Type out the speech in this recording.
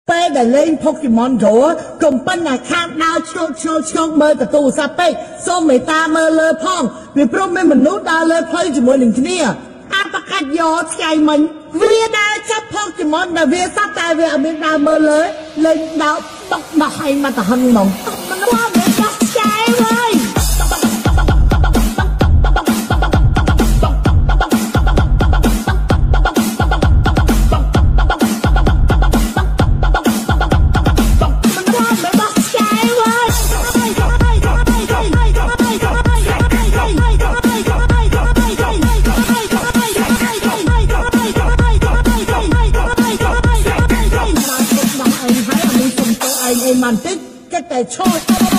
ពេលដែលលេង Pokemon Go កុំប៉ុន្តែខាងដើរឆ្ងល់មើលទៅទូរស័ព្ទពេកសូមមេត្តាមើលលើផងវាព្រមមានមនុស្សដើរលើផ្លូវជាមួយនឹងគ្នាអាបកាច់យកឆ្កែមិញវាដើរចាប់ Pokemon ដែលវាសត្វតែវាអត់មានដើរមើលលើលេងដោតតុកដោះឯងមកទៅហឹងហ្មងមិនថាវាដោះឆ្កែហើយ มันติดก็แต่ชอบ